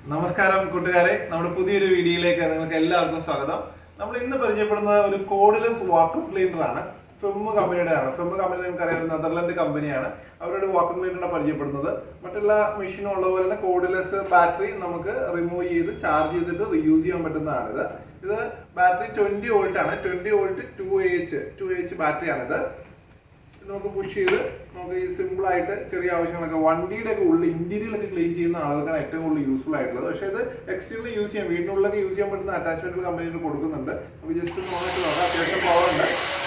നമസ്കാരം കൂട്ടുകാരെ, നമ്മുടെ പുതിയൊരു വീഡിയോയിലേക്ക് നിങ്ങൾക്ക് എല്ലാവർക്കും സ്വാഗതം. നമ്മൾ ഇന്ന് പരിചയപ്പെടുന്നത് ഒരു കോഡ്ലെസ് വാക്വം ക്ലീനർ ആണ്. ഫെം കമ്പനിയുടെ ആണ്. ഫെം കമ്പനി നിങ്ങൾക്കറിയാം, നെതർലൻഡ് കമ്പനിയാണ്. അവരുടെ വാക്വം ക്ലീനറിനെ പരിചയപ്പെടുന്നത്. മറ്റുള്ള മെഷീനും ഉള്ള പോലെ തന്നെ കോഡ്ലെസ് ബാറ്ററി നമുക്ക് റിമൂവ് ചെയ്ത് ചാർജ് ചെയ്തിട്ട് റീയൂസ് ചെയ്യാൻ പറ്റുന്നതാണിത്. ഇത് ബാറ്ററി 20 വോൾട്ട് ആണ്. 20 വോൾട്ട് 2AH ബാറ്ററിയാണിത്. നമുക്ക് പുഷ് ചെയ്ത് നമുക്ക് ഈ സിമ്പിൾ ആയിട്ട് ചെറിയ ആവശ്യങ്ങളൊക്കെ വണ്ടിയുടെ ഒക്കെ ഉള്ളിൽ ഇന്റീരിയലൊക്കെ ക്ലീൻ ചെയ്യുന്ന ആളുകൾക്കാണ് ഏറ്റവും കൂടുതൽ യൂസ്ഫുൾ ആയിട്ടുള്ളത്. പക്ഷേ ഇത് എക്സ്റ്റീരിയൽ യൂസ് ചെയ്യാം, വീടിനുള്ളിലൊക്കെ യൂസ് ചെയ്യാൻ പറ്റുന്ന അറ്റാച്ച്മെന്റ് കമ്പനിയിൽ കൊടുക്കുന്നുണ്ട്. നമുക്ക് ജസ്റ്റ് നോക്കിയിട്ട് നോക്കാം. അത്യാവശ്യം പവർ ഉണ്ട്.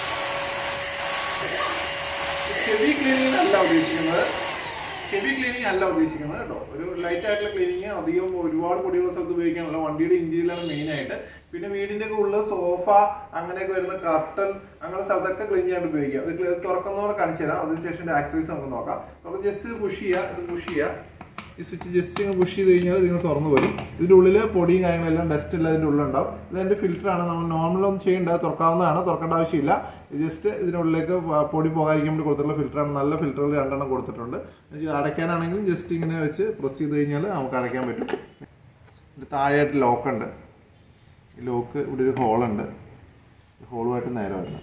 ഹെവി ക്ലീനിങ് അല്ല ഉദ്ദേശിക്കുന്നത് കേട്ടോ. ഒരു ലൈറ്റ് ആയിട്ടുള്ള ക്ലീനിങ്, അധികം ഒരുപാട് പൊടിയുള്ള സ്ഥലത്ത് ഉപയോഗിക്കാനല്ല. വണ്ടിയുടെ ഇന്റീരിയലാണ് മെയിൻ ആയിട്ട്. പിന്നെ വീടിന്റെ ഒക്കെ ഉള്ളിൽ സോഫ അങ്ങനെയൊക്കെ വരുന്ന കർട്ടൻ അങ്ങനെ സ്ഥലത്തൊക്കെ ക്ലീൻ ചെയ്യാണ്ട് ഉപയോഗിക്കാം. ഇത് തുറക്കുന്നവരെ കാണിച്ചു തരാം. അതിനുശേഷം ആക്സസറീസ് നമുക്ക് നോക്കാം. നമുക്ക് ജസ്റ്റ് പുഷ് ചെയ്യാം. ഈ സ്വിച്ച് ജസ്റ്റ് ഇങ്ങനെ പുഷ് ചെയ്ത് കഴിഞ്ഞാൽ ഇതിങ്ങനെ തുറന്നു വരും. ഇതിൻ്റെ ഉള്ളിൽ പൊടിയും കാര്യങ്ങളെല്ലാം ഡസ്റ്റ് എല്ലാം ഇതിൻ്റെ ഉള്ളിലുണ്ടാവും. ഇതെൻ്റെ ഫിൽറ്ററാണ്. നമ്മൾ നോർമലൊന്നും ചെയ്യേണ്ടത്, തുറക്കാവുന്നതാണ്, തുറക്കേണ്ട ആവശ്യമില്ല. ജസ്റ്റ് ഇതിനുള്ളിലേക്ക് പൊടി പോകാതിരിക്കാൻ വേണ്ടി കൊടുത്തിട്ടുള്ള ഫിൽറ്ററാണ്. നല്ല ഫിൽറ്ററുകൾ 2 കൊടുത്തിട്ടുണ്ട്. അടയ്ക്കാനാണെങ്കിൽ ജസ്റ്റ് ഇങ്ങനെ വെച്ച് പ്രസ് ചെയ്ത് കഴിഞ്ഞാൽ നമുക്ക് അടയ്ക്കാൻ പറ്റും. ഇത് താഴെയായിട്ട് ലോക്കുണ്ട്. ഈ ലോക്ക് ഇവിടെ ഒരു ഹോളുണ്ട്. ഹോളുമായിട്ട് നേരെ വരണം.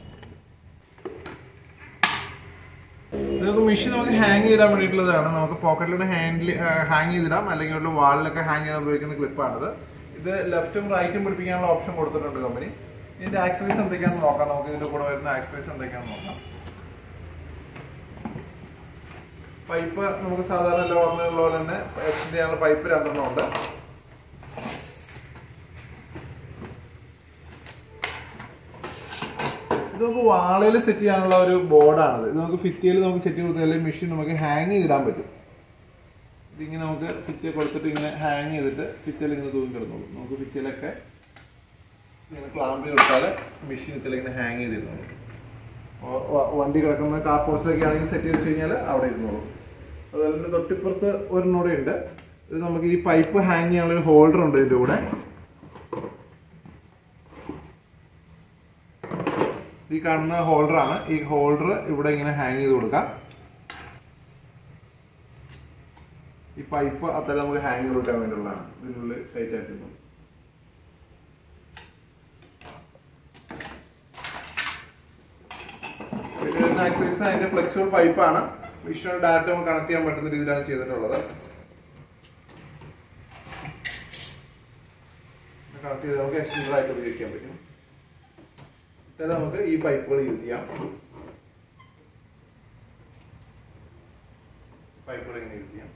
നമുക്ക് മെഷീൻ നമുക്ക് ഹാങ് ചെയ്താൻ വേണ്ടിയിട്ടുള്ളതാണ്. നമുക്ക് പോക്കറ്റിലൂടെ ഹാങ് ചെയ്തിടാം, അല്ലെങ്കിൽ ഒരു വാളിലൊക്കെ ഹാങ് ചെയ്യാൻ ഉപയോഗിക്കുന്ന ക്ലിപ്പാണിത്. ഇത് ലെഫ്റ്റും റൈറ്റും പിടിപ്പിക്കാനുള്ള ഓപ്ഷൻ കൊടുത്തിട്ടുണ്ട് കമ്പനി. ഇതിന്റെ ആക്സസറീസ് എന്തൊക്കെയാണെന്ന് നോക്കാം. നമുക്ക് ഇതിന്റെ കൂടെ വരുന്ന ആക്സസറീസ് എന്തൊക്കെയാണെന്ന് നോക്കാം. പൈപ്പ് നമുക്ക് സാധാരണ എല്ലാ ഓർമ്മയുള്ള പോലെ തന്നെ എക്സ്റ്റെൻഡ് ചെയ്യാനുള്ള പൈപ്പ് 2 ഉണ്ട്. ഇത് നമുക്ക് വാളയിൽ സെറ്റ് ചെയ്യാനുള്ള ഒരു ബോർഡാണിത്. ഇത് നമുക്ക് ഫിറ്റിയിൽ നമുക്ക് സെറ്റ് കൊടുത്താൽ മെഷീൻ നമുക്ക് ഹാങ് ചെയ്തിടാൻ പറ്റും. ഇതിങ്ങനെ നമുക്ക് ഫിറ്റിയെ കൊടുത്തിട്ട് ഇങ്ങനെ ഹാങ് ചെയ്തിട്ട് ഫിറ്റിയിൽ ഇങ്ങനെ തൂങ്ങി കിടന്നോളൂ. നമുക്ക് ഫിറ്റിയിലൊക്കെ ഇങ്ങനെ ക്ലാമ്പ് കൊടുത്താൽ മെഷീൻ ഇതിൽ ഇങ്ങനെ ഹാങ് ചെയ്തിരുന്നോളൂ. വണ്ടി കിടക്കുന്ന കാർ പോർട്സിലൊക്കെ ആണെങ്കിൽ സെറ്റ് ചെയ്ത് കഴിഞ്ഞാൽ അവിടെ ഇരുന്നോളൂ. അതുപോലെ തന്നെ തൊട്ടിപ്പുറത്ത് ഒരെണ്ണൂടെ ഉണ്ട്. ഇത് നമുക്ക് ഈ പൈപ്പ് ഹാങ് ചെയ്യാനുള്ള ഒരു ഹോൾഡർ ഉണ്ട് ഇതിൻ്റെ കൂടെ. ഈ കാണുന്ന ഹോൾഡറാണ്. ഈ ഹോൾഡർ ഇവിടെ ഇങ്ങനെ ഹാങ് ചെയ്ത് കൊടുക്കാം. ഈ പൈപ്പ് അത്ര നമുക്ക് ഹാങ് ചെയ്ത് കൊടുക്കാൻ വേണ്ടിയുള്ളതാണ്. ഇതിനുള്ളിൽ ടൈറ്റ് ആയിട്ടുണ്ട്. ആക്സസറീസ് അതിന്റെ ഫ്ലെക്സിബിൾ പൈപ്പാണ്. മെഷീനോട് ഡയറക്റ്റ് നമുക്ക് കണക്ട് ചെയ്യാൻ പറ്റുന്ന രീതിയിലാണ് ചെയ്തിട്ടുള്ളത്. കണക്ട് ചെയ്ത് നമുക്ക് എക്സ്റ്റൻഡർ ആയിട്ട് ഉപയോഗിക്കാൻ പറ്റും. നമുക്ക് ഈ പൈപ്പുകൾ യൂസ് ചെയ്യാം. പൈപ്പുകൾ ഇങ്ങനെ യൂസ് ചെയ്യാം.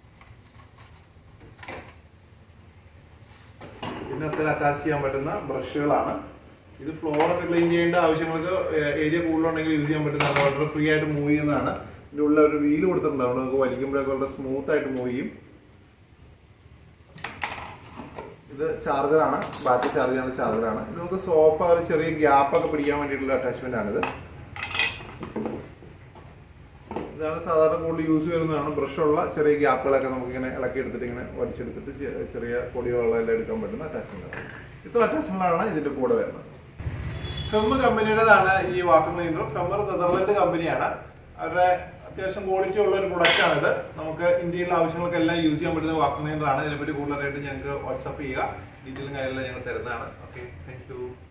പിന്നെ അതിൽ അറ്റാച്ച് ചെയ്യാൻ പറ്റുന്ന ബ്രഷുകളാണ്. ഇത് ഫ്ലോറൊക്കെ ക്ലീൻ ചെയ്യേണ്ട ആവശ്യങ്ങൾക്ക് ഏരിയ കൂടുതലുണ്ടെങ്കിൽ യൂസ് ചെയ്യാൻ പറ്റുന്ന വളരെ ഫ്രീ ആയിട്ട് മൂവ് ചെയ്യുന്നതാണ്. ഇതിൻ്റെ ഉള്ളിൽ ഒരു വീല് കൊടുത്തിട്ടുണ്ട്. അവിടെ നമുക്ക് വലിക്കുമ്പോഴൊക്കെ വളരെ സ്മൂത്ത് ആയിട്ട് മൂവ് ചെയ്യും. ഇത് ചാർജറാണ്, ബാറ്ററി ചാർജ് ചെയ്യുന്ന ചാർജറാണ്. ഇത് നമുക്ക് സോഫ ഒരു ചെറിയ ഗ്യാപ്പൊക്കെ പിടിക്കാൻ വേണ്ടിയിട്ടുള്ള അറ്റാച്ച്മെന്റ് ആണിത്. ഇതാണ് സാധാരണ കൂടുതൽ യൂസ് ചെയ്യുന്നതാണ്. ബ്രഷുള്ള ചെറിയ ഗ്യാപ്പുകളൊക്കെ നമുക്ക് ഇങ്ങനെ ഇളക്കി എടുത്തിട്ട് ഇങ്ങനെ വലിച്ചെടുത്തിട്ട് ചെറിയ പൊടികളെല്ലാം എടുക്കാൻ പറ്റുന്ന അറ്റാച്ച്മെന്റ് ആണ്. ഇത്ര അറ്റാച്ച്മെന്റാണ് ഇതിന്റെ കൂടെ വരുന്നത്. ഫെം കമ്പനിയുടേതാണ് ഈ വാക്വം ക്ലീനർ. ഫെം നെതർലൻഡ് കമ്പനിയാണ്. അവരുടെ അത്യാവശ്യം ക്വാളിറ്റി ഉള്ള ഒരു പ്രൊഡക്റ്റ് ആണിത്. നമുക്ക് ഇന്ത്യയിലെ ആവശ്യങ്ങൾക്കെല്ലാം യൂസ് ചെയ്യാൻ പറ്റുന്ന വാക്വം ക്ലീനർ ആണ്. ഇതിനെപ്പറ്റി കൂടുതലായിട്ട് ഞങ്ങൾക്ക് വാട്സ്ആപ്പ് ചെയ്യുക. ഡീറ്റെയിലും കാര്യമെല്ലാം ഞങ്ങൾ തരുന്നതാണ്. Okay, thank U.